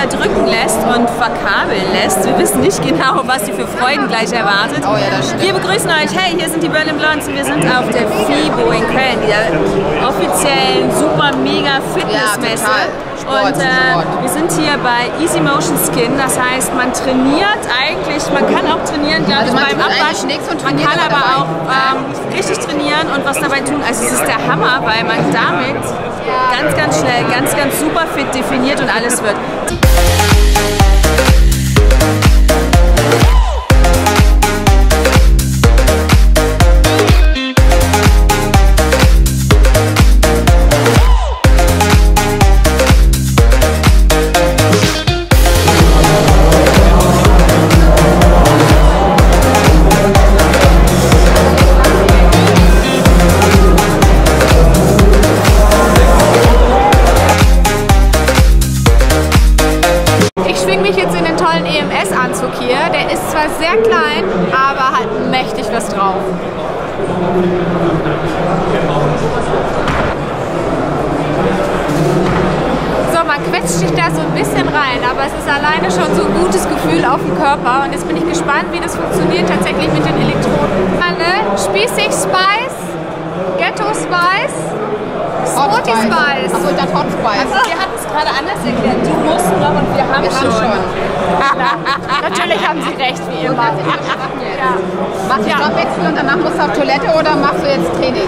drücken lässt und verkabeln lässt. Wir wissen nicht genau, was sie für Freuden gleich erwartet. Oh ja, das stimmt. Wir begrüßen euch. Hey, hier sind die Berlin Blondes und wir sind auf der FIBO in Köln, der offiziellen super mega Fitnessmesse. Sport, und wir sind hier bei Easy Motion Skin, das heißt, man trainiert eigentlich, man kann auch trainieren, glaube ich, beim Abwaschen, man kann aber auch richtig trainieren und was dabei tun. Also es ist der Hammer, weil man damit ganz, ganz schnell, ganz, ganz super fit definiert und alles wird. EMS-Anzug hier. Der ist zwar sehr klein, aber hat mächtig was drauf. So, man quetscht sich da so ein bisschen rein, aber es ist alleine schon so ein gutes Gefühl auf dem Körper. Und jetzt bin ich gespannt, wie das funktioniert tatsächlich mit den Elektroden. Spießig Spice, Ghetto Spice, Sporty Spice. Achso, dann Hot Spice. Also, wir hatten es gerade anders erklärt. Du musst noch und wir haben schon. Natürlich haben Sie recht, wie immer. Ja. Machst du Jobwechsel und danach musst du auf Toilette oder machst du jetzt Training?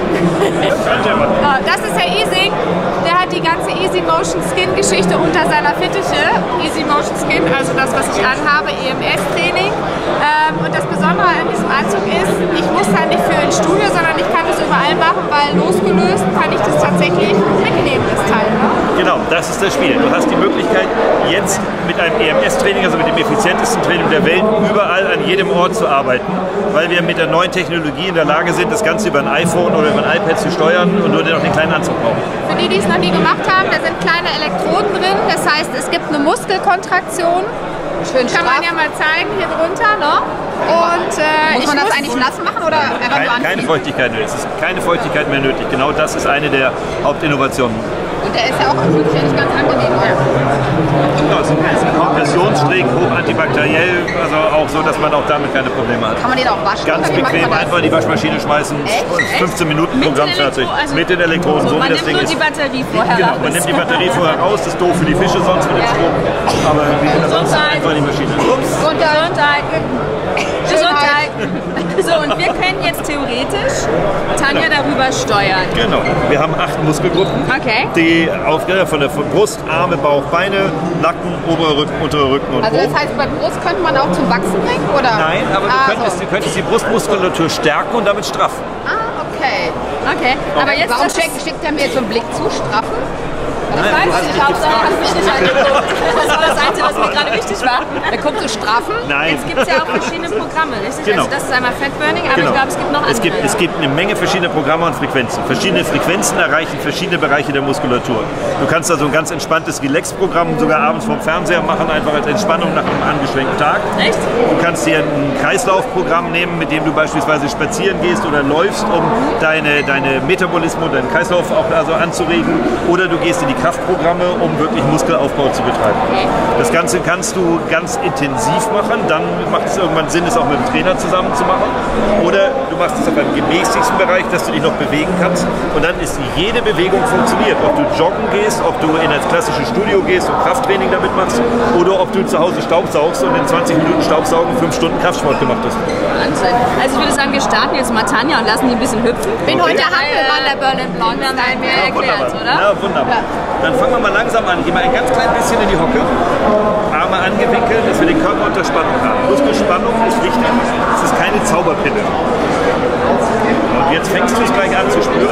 Das ist Herr Ising. Der hat die ganze Easy Motion Skin Geschichte unter seiner Fittiche. Easy Motion Skin, also das, was ich anhabe, EMS-Training. Und das Besondere an diesem Anzug ist, ich muss halt nicht für ins Studio, sondern ich kann das überall machen, weil losgelöst kann ich das tatsächlich mitnehmen, das Teil. Ne? Genau, das ist das Spiel. Du hast die Möglichkeit, jetzt mit einem EMS-Training, also mit dem effizientesten Training der Welt, überall an jedem Ort zu arbeiten, weil wir mit der neuen Technologie in der Lage sind, das Ganze über ein iPhone oder über ein iPad zu steuern und nur noch den kleinen Anzug brauchen. Für die, die es noch nie gemacht haben, da sind kleine Elektroden drin, das heißt, es gibt eine Muskelkontraktion. Schön kann man ja mal zeigen, hier drunter, ne? Und, muss man das eigentlich nass machen oder keine Feuchtigkeit nötig. Es ist keine Feuchtigkeit mehr nötig. Genau das ist eine der Hauptinnovationen. Und der ist ja auch nicht ganz angenehm. Ja. Genau, es ist ein kompressionsstrick, hoch antibakteriell, also auch so, dass man auch damit keine Probleme hat. Kann man den auch waschen? Ganz bequem, einfach in die Waschmaschine schmeißen, 15 Minuten Programm fertig. Also mit den Elektroden, so wie das Ding ist. Man nimmt nur die Batterie vorher raus. Genau, man nimmt die Batterie vorher raus, das ist doof für die Fische sonst mit dem Strom. Aber ansonsten einfach in die Maschine. Ups. Gesundheit. Gesundheit. So, und wir können jetzt theoretisch Tanja darüber steuern. Genau. Wir haben 8 Muskelgruppen, die von der Brust, Arme, Bauch, Beine, Nacken, oberer Rücken, unterer Rücken und also das heißt, bei Brust könnte man auch zum Wachsen bringen, oder? Nein, aber du könntest die Brustmuskulatur stärken und damit straffen. Ah, okay. Okay, aber jetzt... Warum schickt er mir jetzt so einen Blick zu, straffen? Das weiß ich nicht, Hauptsache hat mich nicht angeguckt. Das war das Einzige, was mir gerade wichtig war. Er kommt zu straffen? Nein. Jetzt gibt es ja auch verschiedene Programme, richtig? Genau. Also das ist einmal Fat Burning, aber ich glaube, es gibt noch andere. Es gibt eine Menge verschiedener Programme und Frequenzen. Verschiedene Frequenzen erreichen verschiedene Bereiche der Muskulatur. Du kannst also ein ganz entspanntes Relax-Programm sogar abends vorm Fernseher machen, einfach als Entspannung nach einem angestrengten Tag. Echt? Du kannst dir ein Kreislaufprogramm nehmen, mit dem du beispielsweise spazieren gehst oder läufst, um deine Metabolismus, deinen Kreislauf auch also anzuregen. Oder du gehst in die Kraftprogramme, um wirklich Muskelaufbau zu betreiben. Das Ganze kannst du ganz intensiv machen, dann macht es irgendwann Sinn, es auch mit dem Trainer zusammen zu machen. Oder du machst es auf einem gemäßigsten Bereich, dass du dich noch bewegen kannst. Und dann ist jede Bewegung funktioniert. Ob du joggen gehst, ob du in das klassische Studio gehst und Krafttraining damit machst, oder ob du zu Hause Staubsaugst und in 20 Minuten Staubsaugen 5 Stunden Kraftsport gemacht hast. Wahnsinn. Also ich würde sagen, wir starten jetzt mal Tanja und lassen die ein bisschen hüpfen. Bin heute der Hampelmann der Berlin Blondes. Mehr erklärt, oder? Ja, wunderbar. Dann fangen wir mal langsam an. Gehen wir ein ganz klein bisschen in die Hocke. Arme angewinkelt, dass wir den Körper unter Spannung haben. Muskelspannung ist wichtig. Es ist keine Zauberpille. Und jetzt fängst du es gleich an zu spüren. 3,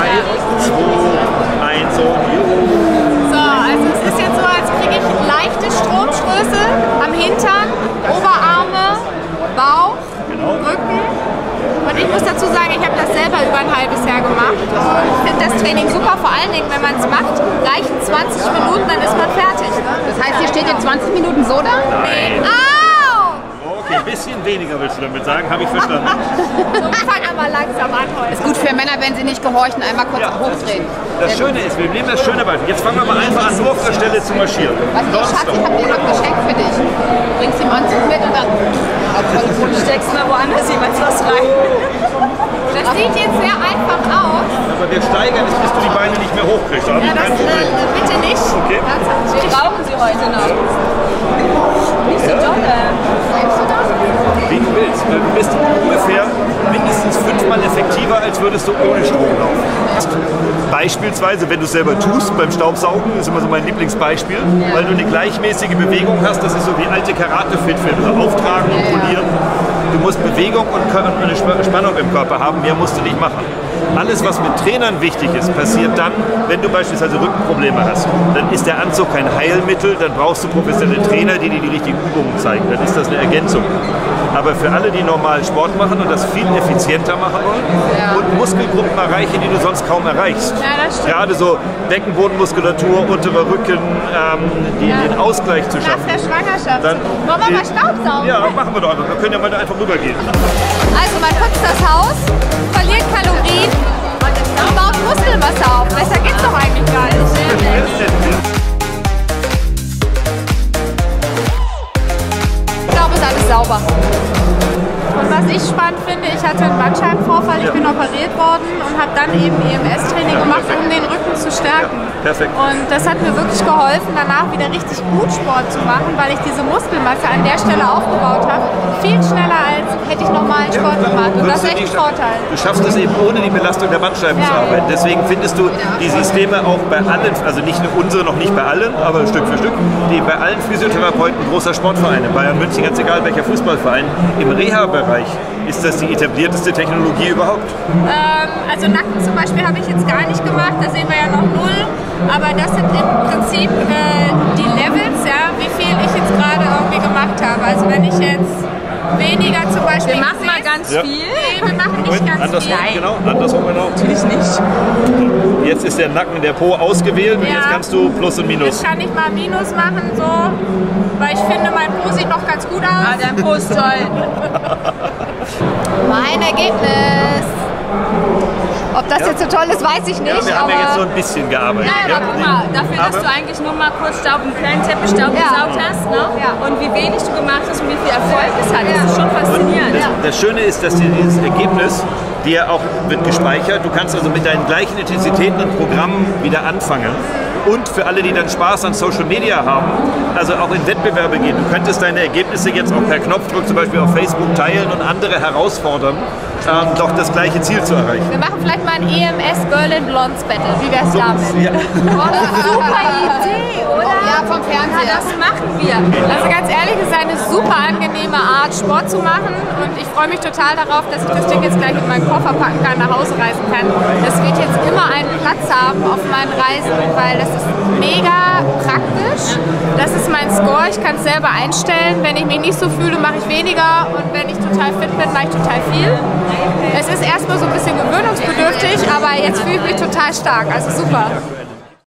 2, 1 und so, also es ist jetzt so, als kriege ich leichte Stromstöße am Hintern, Oberarme, Bauch, Rücken. Und ich muss dazu sagen, ich habe das selber über ein halbes Jahr gemacht. Und ich finde das Training super, vor allen Dingen, wenn man es macht, reichen 20 Minuten, dann ist man fertig. Ne? Das heißt, hier steht in 20 Minuten so da? Nein. Au! Okay, Ein bisschen weniger willst du damit sagen, habe ich verstanden. So, wir fangen aber langsam an heute. Ist gut für Männer, wenn sie nicht gehorchen, einmal kurz hochdrehen. Das Schöne ist, wir nehmen das schöne Beispiel. Jetzt fangen wir mal einfach an, nur auf der Stelle zu marschieren. Also, Schatz, ich habe dir noch ein Geschenk für dich. Bringst ihm Anzug mit und dann... Steckst mal woanders jemand was rein. Das sieht jetzt sehr einfach aus. Aber wir steigern es, bis du die Beine nicht mehr hochkriegst. Da habe ich kein Problem. Bitte nicht. Okay. Wir brauchen sie heute noch. Nicht so dolle. Wie du willst. Du bist ungefähr mindestens 5-mal effektiver, als würdest du ohne Strom laufen. Beispielsweise, wenn du es selber tust, beim Staubsaugen, ist immer so mein Lieblingsbeispiel, weil du eine gleichmäßige Bewegung hast, das ist so wie alte Karate-Fit-Filme, auftragen und polieren. Du musst Bewegung und eine Spannung im Körper haben, mehr musst du nicht machen. Alles, was mit Trainern wichtig ist, passiert dann, wenn du beispielsweise Rückenprobleme hast. Dann ist der Anzug kein Heilmittel, dann brauchst du professionelle Trainer, die dir die richtigen Übungen zeigen. Dann ist das eine Ergänzung. Aber für alle, die normal Sport machen und das viel effizienter machen wollen und Muskelgruppen erreichen, die du sonst kaum erreichst. Ja, das stimmt. Gerade so Beckenbodenmuskulatur, unterer Rücken, den Ausgleich zu schaffen. Nach der Schwangerschaft. Dann wollen wir mal Staubsaugen? Ja, machen wir doch einfach. Wir können ja mal einfach rübergehen. Also man putzt das Haus, verliert Kalorien und baut Muskelmasse auf. Besser geht's doch eigentlich gar nicht. Ich glaube, es ist alles sauber. Und was ich spannend finde, ich hatte einen Bandscheibenvorfall, ich bin operiert worden und habe dann eben EMS-Training gemacht, um den Rücken zu stärken. Perfekt. Und das hat mir wirklich geholfen, danach wieder richtig gut Sport zu machen, weil ich diese Muskelmasse an der Stelle aufgebaut habe. Viel schneller, als hätte ich normalen Sport gemacht. Und das ist echt ein Vorteil. Du schaffst es eben ohne die Belastung der Bandscheiben zu arbeiten. Deswegen findest du die Systeme auch bei allen, also nicht unsere, noch nicht bei allen, aber Stück für Stück, die bei allen Physiotherapeuten großer Sportvereine, Bayern München, ganz egal welcher Fußballverein, im Reha-Bereich ist das die etablierteste Technologie überhaupt. Also Nacken zum Beispiel habe ich jetzt gar nicht gemacht, da sehen wir ja noch 0. Aber das sind im Prinzip die Levels, ja, wie viel ich jetzt gerade irgendwie gemacht habe. Also wenn ich jetzt weniger zum Beispiel... Wir machen mal ganz viel. Nee, wir machen nicht ganz andersrum, viel. genau, andersrum genau. Natürlich nicht. Jetzt ist der Nacken, der Po ausgewählt und jetzt kannst du Plus und Minus. Jetzt kann ich mal Minus machen, so, weil ich finde, mein Po sieht noch ganz gut aus. Ah, dein Po ist toll. Mein Ergebnis. Ob das jetzt so toll ist, weiß ich nicht. Ja, wir haben ja jetzt so ein bisschen gearbeitet. Ja, aber guck mal, dafür, dass du eigentlich nur mal kurz einen kleinen Teppichstaub gesaugt hast, ne? Und wie wenig du gemacht hast und wie viel Erfolg es hat, das ist schon faszinierend. Das Schöne ist, dass dir dieses Ergebnis dir auch wird gespeichert. Du kannst also mit deinen gleichen Intensitäten und Programmen wieder anfangen. Und für alle, die dann Spaß an Social Media haben, also auch in Wettbewerbe gehen. Du könntest deine Ergebnisse jetzt auch per Knopfdruck zum Beispiel auf Facebook teilen und andere herausfordern, doch das gleiche Ziel zu erreichen. Wir machen vielleicht mal ein EMS Berlin Blondes Battle. Wie wär's damit? Ja. Super Idee, oder? Ja, vom Fernseher. Ja, das machen wir. Also ganz ehrlich, es ist eine super angenehme Art, Sport zu machen und ich freue mich total darauf, dass ich das Ding jetzt gleich in meinen Koffer packen kann, nach Hause reisen kann. Das wird jetzt immer einen Platz haben auf meinen Reisen, weil das ist mega praktisch. Das ist mein Score, ich kann es selber einstellen. Wenn ich mich nicht so fühle, mache ich weniger und wenn ich total fit bin, mache ich total viel. Es ist erstmal so ein bisschen gewöhnungsbedürftig, aber jetzt fühle ich mich total stark, also super.